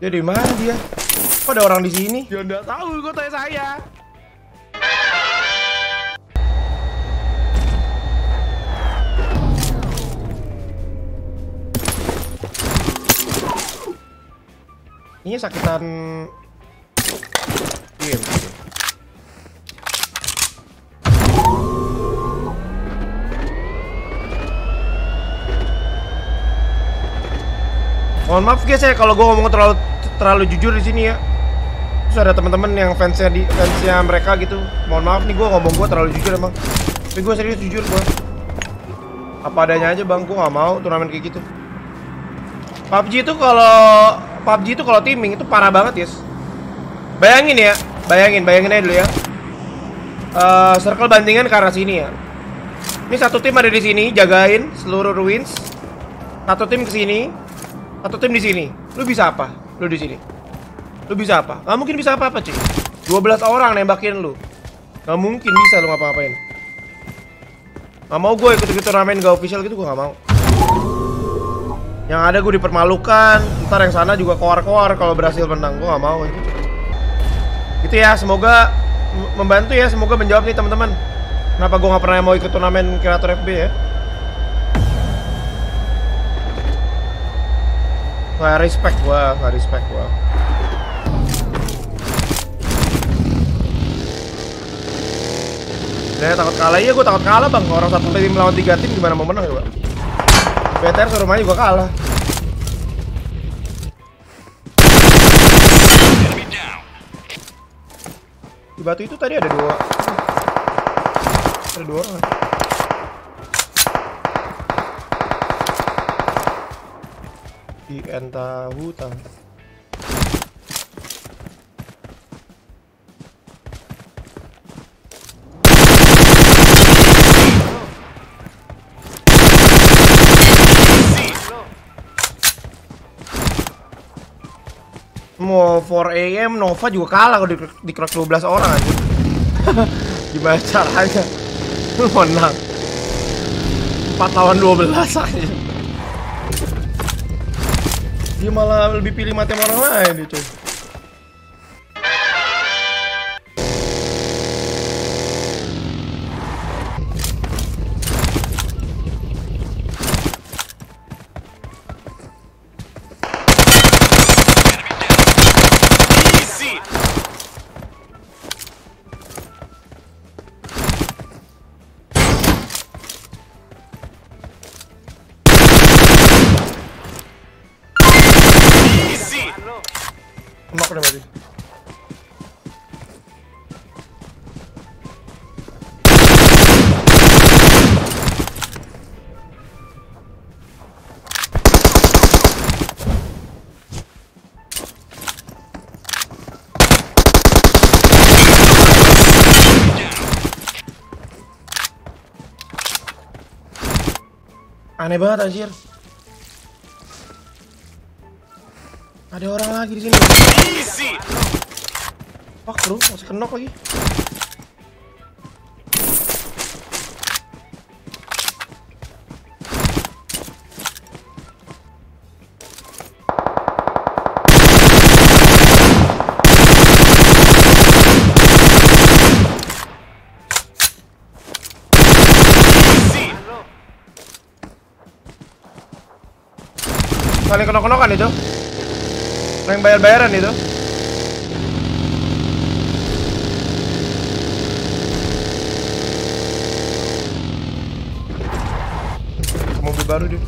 Dia di mana dia? Kok ada orang di sini? Ya nggak tahu, kok tanya saya. Ini sakitan game. Mohon maaf guys ya kalau gue ngomong terlalu jujur di sini ya. Terus ada teman-teman yang fansnya mereka gitu. Mohon maaf nih gue ngomong gue terlalu jujur emang. Tapi gue serius jujur gue. Apa adanya aja bang, gue nggak mau turnamen kayak gitu. PUBG itu kalau teaming itu parah banget guys. Bayangin ya, bayangin aja dulu ya. Circle bandingan ke arah sini ya. Ini satu tim ada di sini jagain seluruh ruins. Satu tim ke sini. Satu tim di sini. Lu bisa apa? Lu di sini. Lu bisa apa? Gak mungkin bisa apa-apa, cuy. 12 orang nembakin lu. Gak mungkin bisa lu ngapa-ngapain. Gak mau gue ikut-ikut turnamen gak official gitu, gue gak mau. Yang ada gue dipermalukan. Ntar yang sana juga koar-koar kalau berhasil menang. Gue gak mau gitu. Gitu ya, semoga membantu ya, semoga menjawab nih teman-teman. Kenapa gue gak pernah mau ikut turnamen kreator FB ya? Nggak respect gua. Saya takut kalah, iya gue takut kalah bang. Orang satu tim melawan 3 tim gimana mau menang ya bang? BTR suruh main juga kalah. Di batu itu tadi ada 2 orang. Di entah hutan. Mau 4 AM Nova juga kalah kalau di cross 12 orang aja. Gimana caranya lu menang 4 lawan 12 aja. Dia malah lebih pilih mati sama orang lain dia cuy. Emak udah mati. Aneh banget anjir. Ada orang lagi di sini. Fuck bro, masih kenok lagi. Saling kenok-kenokan itu. Yang bayar-bayaran itu. Mobil baru dia.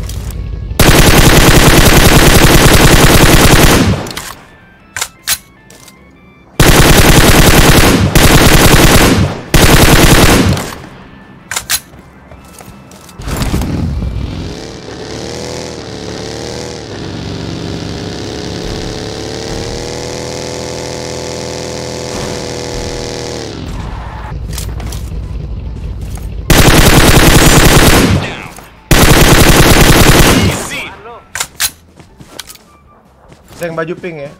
Ada yang baju pink ya.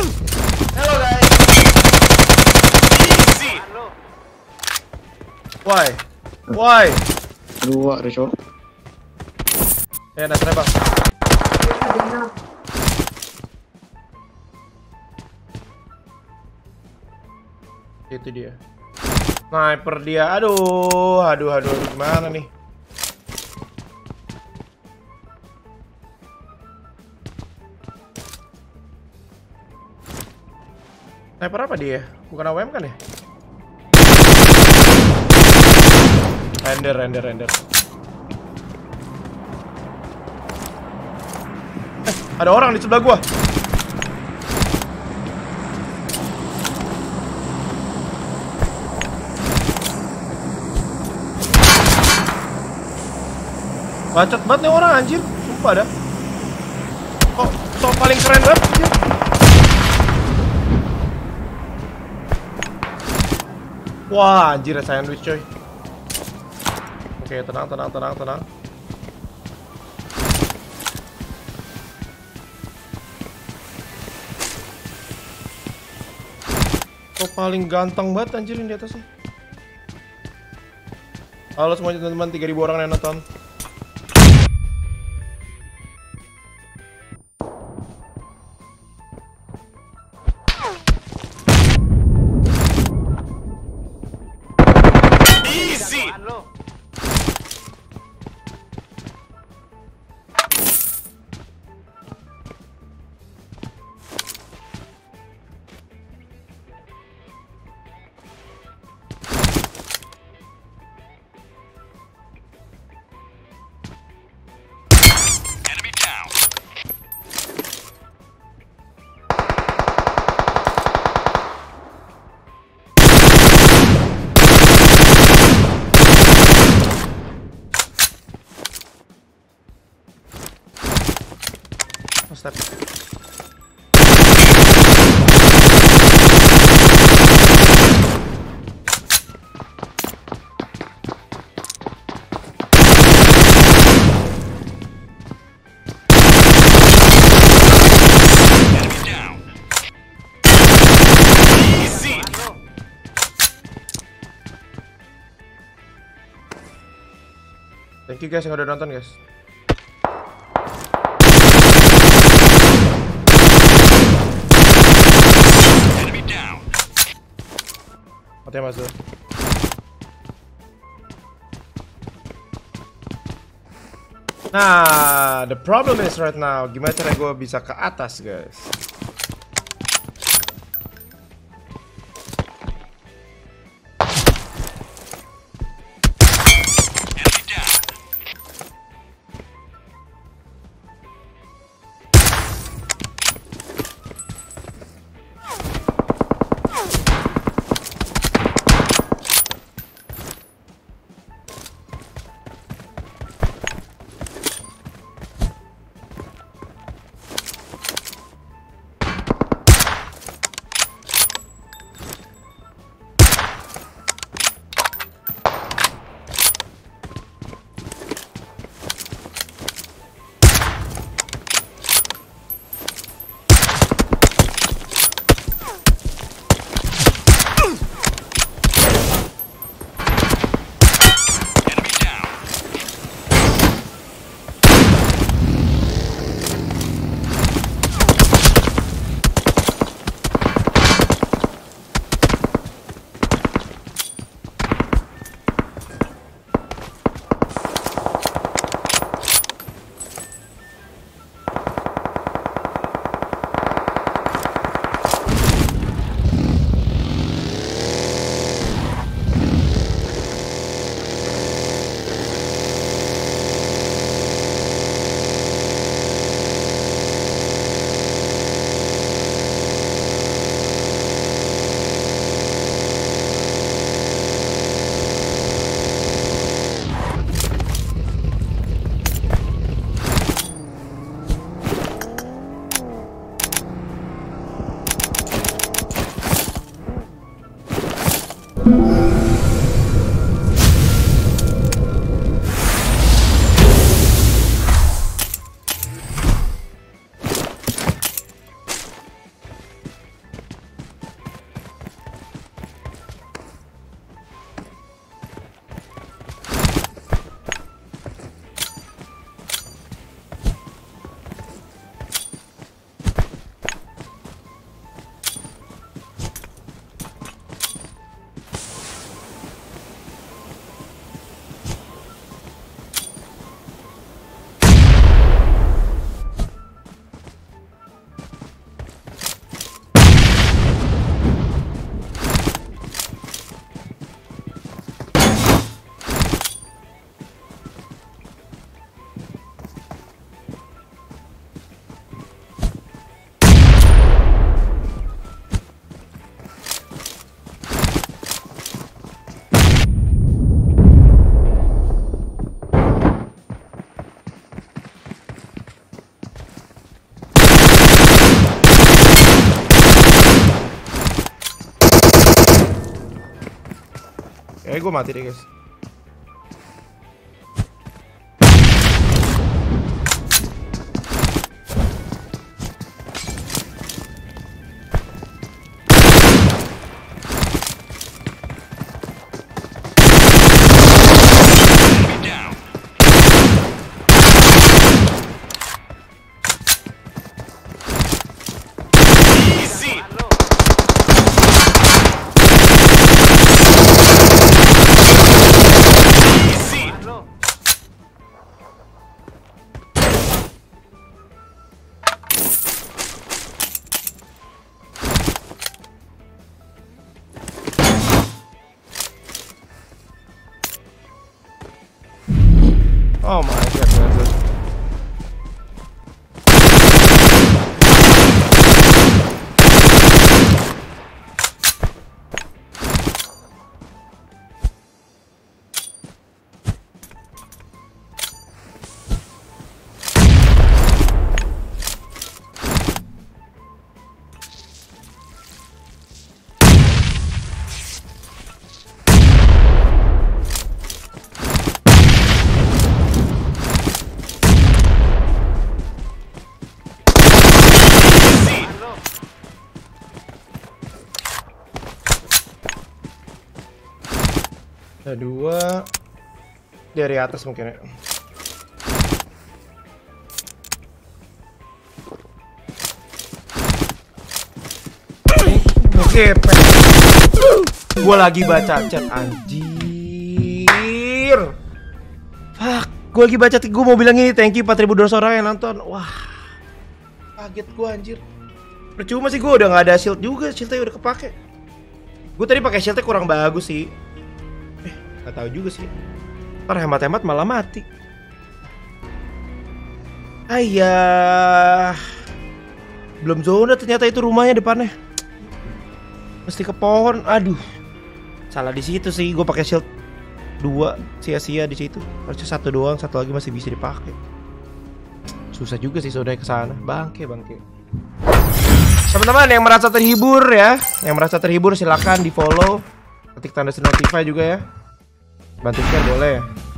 Halo guys. Why? Why? Dua deh cowok. Ya, nah tembak. Itu dia. Sniper dia. Aduh, gimana nih? Sniper apa dia? Bukan AWM kan ya? Render. Ada orang di sebelah gua. Bacot banget nih orang anjir. Sumpah dah. Kok sok paling keren banget anjir. Wah anjir ya sandwich coy. Oke tenang. Kok paling ganteng banget anjirin di atasnya. Halo semuanya teman-teman, 3000 orang yang nonton. Easy. Enemy down. Oh, step. Enemy down. Easy. Thank you guys yang udah nonton guys. Enemy down. Mati ya Mas Zul. Nah, the problem is right now, gimana cara gue bisa ke atas guys? Enemy down. Kayaknya gue mati deh guys. Enemy down. Easy. Easy. Oh my god. Ada 2 dari atas mungkin ya. Oke, gue lagi baca chat anjir. Fuck, gue lagi baca, gue mau bilang ini thank you 4.200 orang yang nonton. Wah, kaget gue anjir. Percuma sih, gue udah nggak ada shield juga, shieldnya udah kepake. Gue tadi pakai shieldnya kurang bagus sih. Gak tahu juga sih. Ntar hemat-hemat malah mati. Ayah. Belum zona ternyata itu rumahnya depannya. Mesti ke pohon. Aduh. Salah di situ sih. Gue pakai shield 2 sia-sia di situ. Harusnya 1 doang, 1 lagi masih bisa dipakai. Susah juga sih saudara ke sana. Bangke. Teman-teman yang merasa terhibur ya, yang merasa terhibur silakan di-follow. Ketik tanda notify juga ya. Bantu share boleh ya.